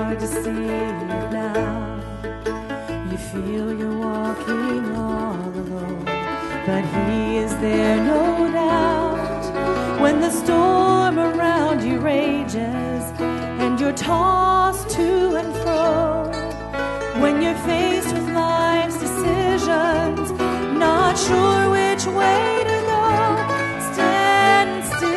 hard to see it now. You feel you're walking all alone, but He is there, no doubt. When the storm around you rages and you're tossed to and fro, when you're faced with life's decisions, not sure which way to go, stand still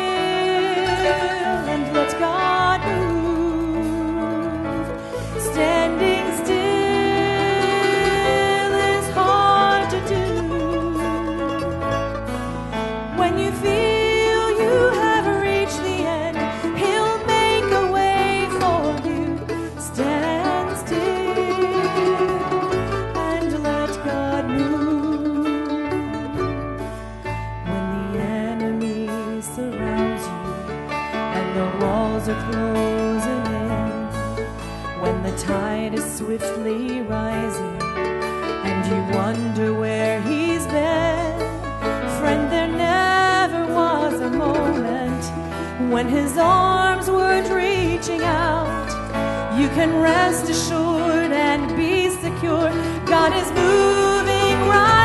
and let God move. Standing still is hard to do. When you feel you have reached the end, He'll make a way for you. Stand still and let God move. When the enemy surrounds you and the walls are closing in, when the tide is swiftly rising and you wonder where He's been, friend, there never was a moment when His arms weren't reaching out. You can rest assured and be secure. God is moving right